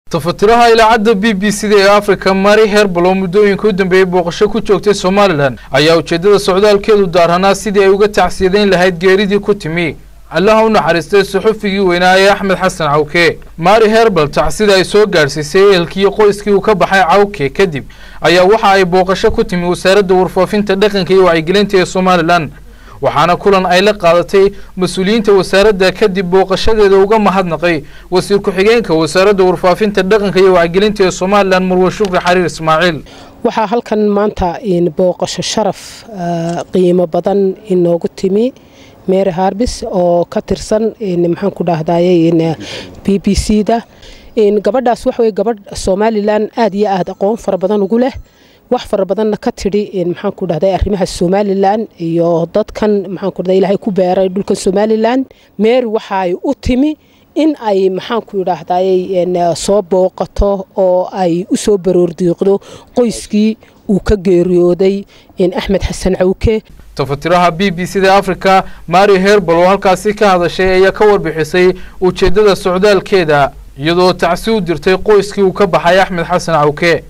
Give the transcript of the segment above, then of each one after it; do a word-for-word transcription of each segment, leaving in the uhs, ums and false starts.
tafatiraha ilaacada B B C ee Afrika Mari Herbal oo muddooyinka u dambeeyay booqasho ku joogtay Somaliland ayaa ujeedada socdaalkeedu daaranaa sidii ay uga tacsiyadeyn lahayd geeridii ku timi Allah u naxariistay suxufigii weynaa Axmed Xasan Cawke. Mari Herbal tacsida ay soo gaarsiisay eelkii qoyskii uu ka baxay Cawke kadib ayaa waxa ay booqasho ku timi wasaaradda warfaafinta dhaqanka iyo wacyigelinta ee Somaliland waxaana kulan ay la qaadatay mas'uuliyiinta wasaaradda kadib booqashadeeda uga mahadnaqay wasiir ku-xigeenka wasaaradda warfaafinta dhaqanka iyo wacyigelinta ee Somaliland Marwo Shukri Xariir Ismaaciil. waxaa halkan maanta in booqasho sharaf qiimo badan inoogu timi Mary Harbis oo ka tirsan in maxaan ku dhahdayay in B B C da in gabadhaas wax way gabadh Somaliland aad iyo aad aqoon fara badan ugu leh wax fara badan ka tiri in maxaan ku dhahday arrimaha Somaliland iyo dadkan maxaan ku dhahday Ilaahay ku beeray dhulka Somaliland. Mary waxa ay u timi in ay maxaan ku dhahday in soo booqato oo ay u soo baroordiiqdo qoyskii uu ka geeriyooday in Axmed Xasan Cawke. tafatiraha B B C da Afrika Mari Herbal oo halkaasi ka hadashay ayaa ka warbixisay ujeedada socdaalkeeda iyadoo tacsi u dirtay qoyskii uu ka baxay Axmed Xasan Cawke.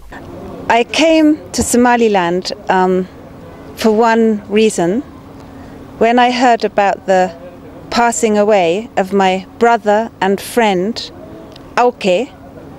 I came to Somaliland um, for one reason. When I heard about the passing away of my brother and friend, Cawke,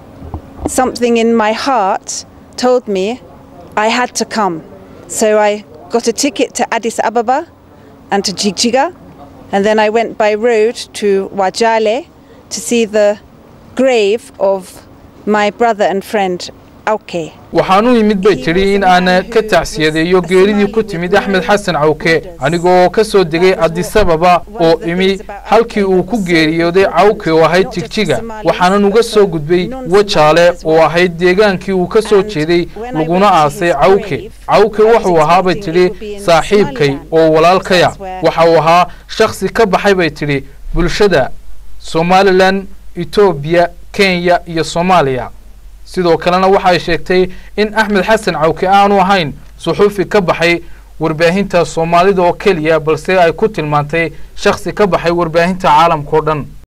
something in my heart told me I had to come. So I got a ticket to Addis Ababa and to Jigjiga, and then I went by road to Wajale to see the grave of my brother and friend, Cawke. waxaanu yimid bay tiri in aan ka tacsiyadeeyo geeridii ku timid Axmed Xasan Cawke anigoo ka soo degay Addis Ababa oo imi halkii uu ku geeriyooday Cawke oo ahayd Jigjiga waxaana uga soo gudbay Wajale oo ahayd deegaankii uu ka soo jeeday laguna aasay Cawke. Cawke wuxuu ahaa bay tiri saaxiibkay oo walaalkaya waxa uu ahaa shakhsi ka baxay bay tiri bulshada Somaliland, Ethiopia, Kenya iyo Soomaaliya. sidoo kalena waxa ay sheegtay in Axmed Xasan Cawke aanu ahayn suxufi ka baxay warbaahinta Soomaalida oo kaliya balse ay ku tilmaantay shakhsi ka baxay warbaahinta caalamka oo dhan.